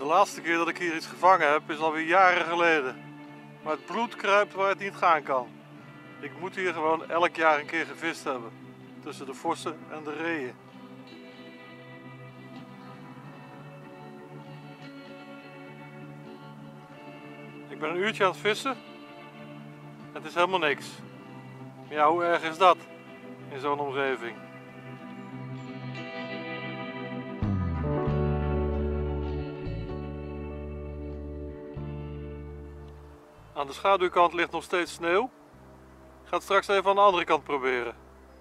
De laatste keer dat ik hier iets gevangen heb is alweer jaren geleden. Maar het bloed kruipt waar het niet gaan kan. Ik moet hier gewoon elk jaar een keer gevist hebben. Tussen de vossen en de reeën. Ik ben een uurtje aan het vissen. Het is helemaal niks. Maar ja, hoe erg is dat in zo'n omgeving? Aan de schaduwkant ligt nog steeds sneeuw. Ik ga het straks even aan de andere kant proberen.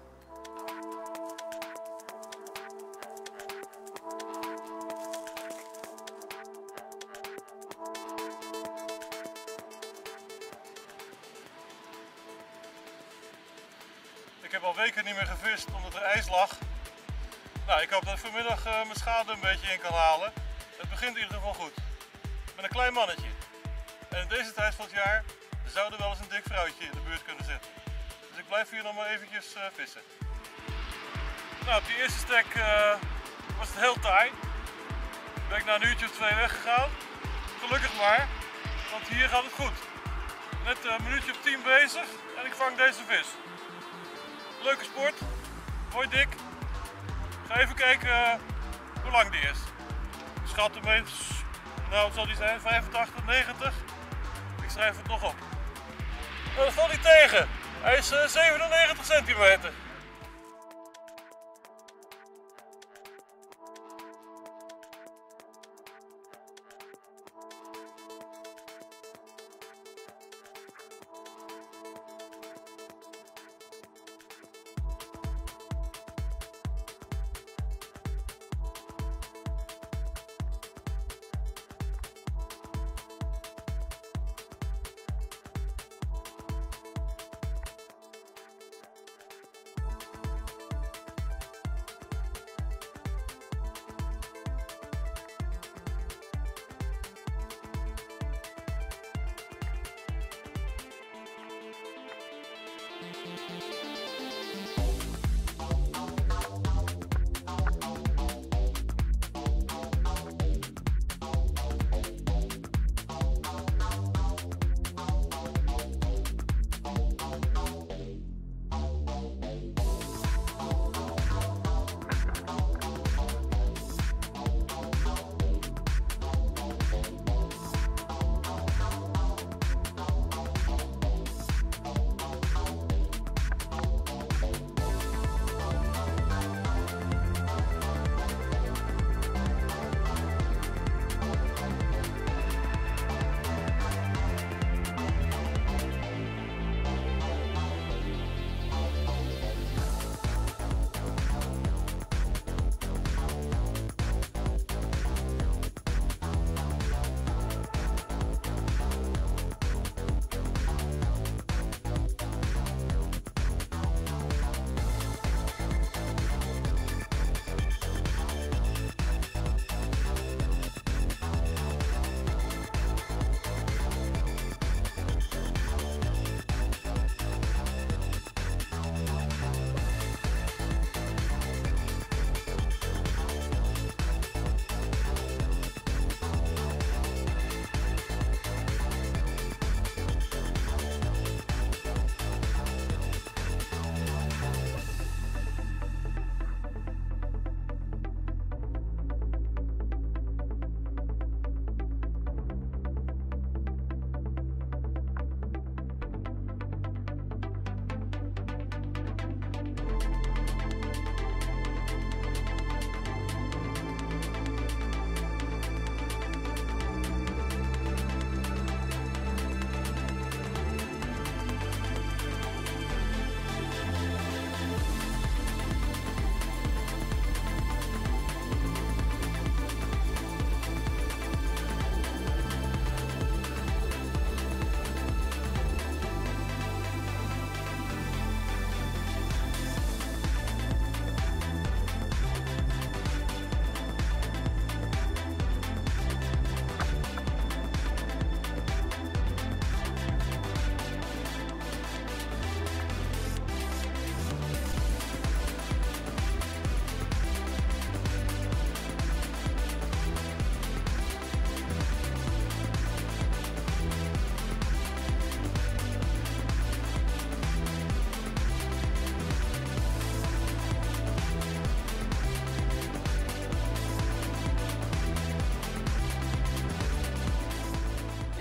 Ik heb al weken niet meer gevist omdat er ijs lag. Nou, ik hoop dat ik vanmiddag mijn schade een beetje in kan halen. Het begint in ieder geval goed. Ik ben een klein mannetje. En in deze tijd van het jaar zou er wel eens een dik vrouwtje in de buurt kunnen zitten. Dus ik blijf hier nog maar eventjes vissen. Nou, op die eerste stek was het heel taai. Ben ik na een uurtje of 2 weggegaan. Gelukkig maar, want hier gaat het goed. Net een minuutje of 10 bezig en ik vang deze vis. Leuke sport, mooi dik. Ik ga even kijken hoe lang die is. Ik schat hem eens, nou wat zal die zijn, 85, 90? Ik schrijf het nog op. Nou, dat valt niet tegen. Hij is 97 centimeter.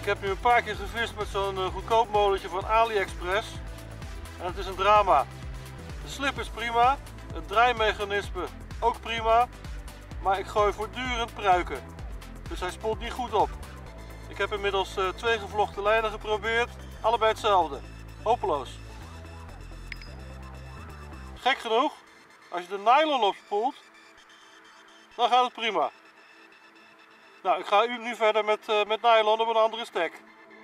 Ik heb nu een paar keer gevist met zo'n goedkoop molentje van AliExpress. En het is een drama. De slip is prima, het draaimechanisme ook prima, maar ik gooi voortdurend pruiken. Dus hij spoelt niet goed op. Ik heb inmiddels 2 gevlochten lijnen geprobeerd, allebei hetzelfde. Hopeloos. Gek genoeg, als je de nylon opspoelt, dan gaat het prima. Nou, ik ga nu verder met nylon op een andere stek.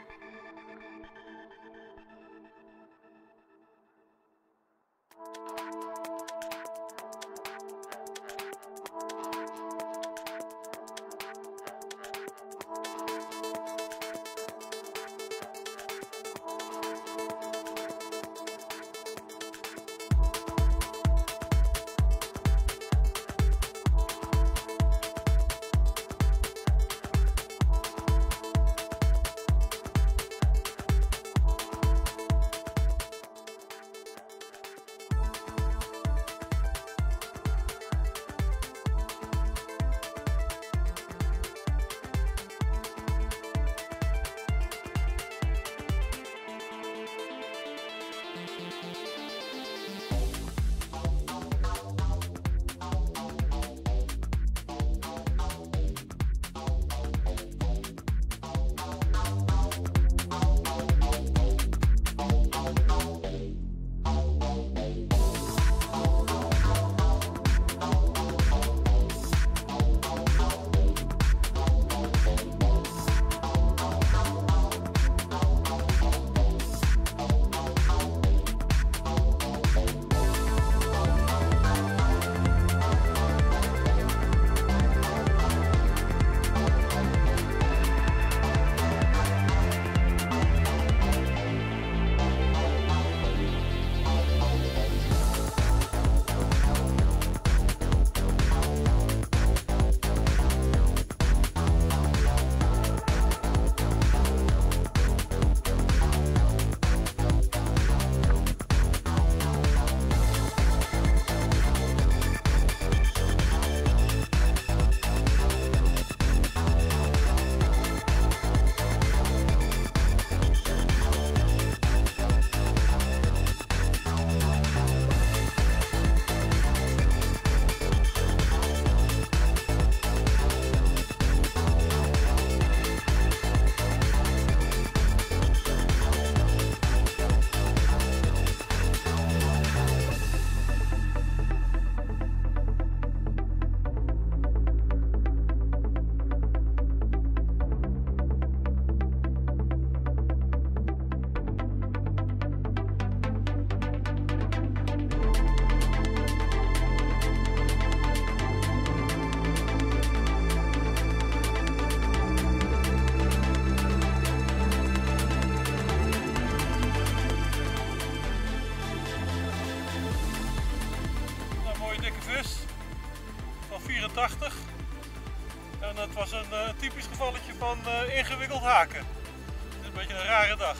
Van 84 en het was een typisch gevalletje van ingewikkeld haken. Het is een beetje een rare dag.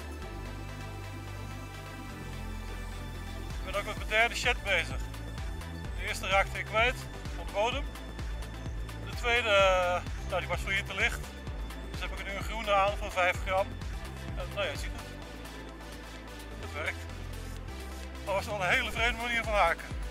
Ik ben ook met mijn derde chat bezig. De eerste raakte ik kwijt van de bodem. De tweede, nou, die was voor hier te licht. Dus heb ik er nu een groene aan van 5 gram. En nou ja, je ziet het. Het werkt. Dat was wel een hele vreemde manier van haken.